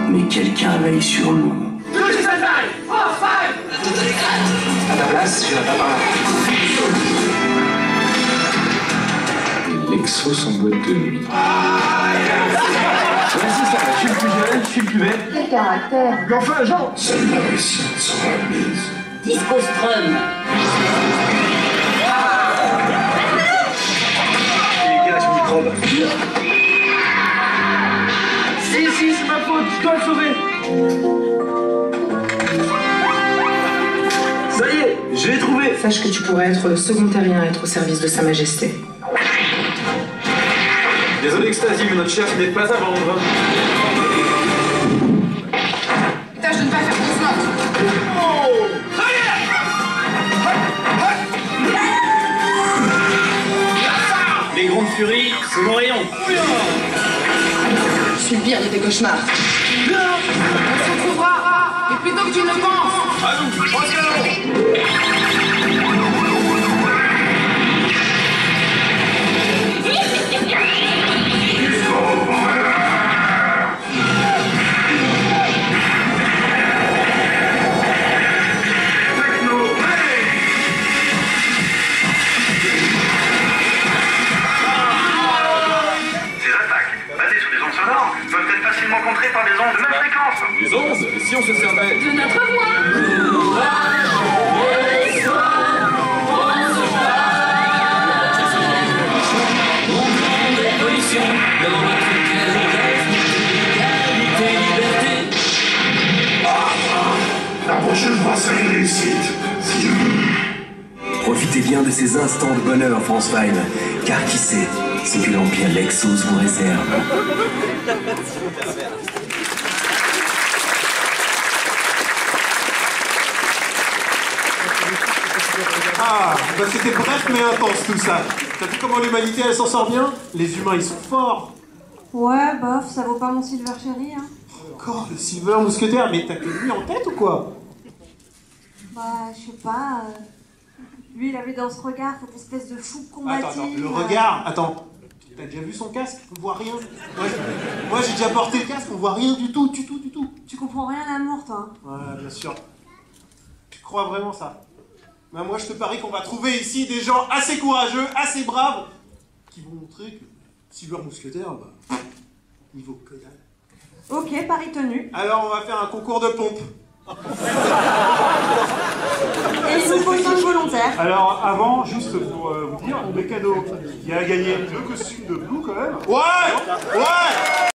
Mais quelqu'un veille sur nous. À ta place, je vais pas par là. Lexos en boîte de nuit. Vas-y, ça va, je suis le plus jeune, je suis le plus bête. Quel caractère! Mais enfin, Jean! Seule la réussite sera admise. Disco Strum! Dégage, microbe. Si, c'est ma faute, je dois le sauver. Ça y est, je l'ai trouvé. Sache que tu pourrais être le second terrien à être au service de Sa Majesté. Désolé Extasy, mais notre chef n'est pas à vendre. Tâche de ne pas faire ton snot. Les grandes furies, c'est mon rayon. Je suis le pire de tes cauchemars. On se retrouvera, et plutôt que tu ne penses. Peuvent être facilement contrées par des ondes de même fréquence. Les 11, et si on se servait De notre voix. La prochaine fois sera une réussite. Si je veux. Profitez bien de ces instants de bonheur, France 5, car qui sait ce que l'Empire Lexos vous réserve. Ah, bah c'était bref mais intense tout ça. T'as vu comment l'humanité elle s'en sort bien? Les humains ils sont forts. Ouais, bof, ça vaut pas mon Silver Cherry, hein. Encore le Silver Mousquetaire, mais t'as que lui en tête ou quoi? Bah, je sais pas. Lui, il avait dans ce regard cette espèce de fou combatif. Attends, le regard, attends. T'as déjà vu son casque? On voit rien. Moi j'ai déjà porté le casque, on voit rien du tout. Tu comprends rien à l'amour, toi. Ouais, bien sûr. Tu crois vraiment ça? Ben moi je te parie qu'on va trouver ici des gens assez courageux, assez braves, qui vont montrer que Silver Mousquetaire, bah, il vaut que dalle. Ok, pari tenu. Alors on va faire un concours de pompe. Et il nous faut 5 volontaires. Alors, avant, juste pour vous dire, on met cadeau. Il y a à gagner 2 costumes de Blue quand même. Ouais!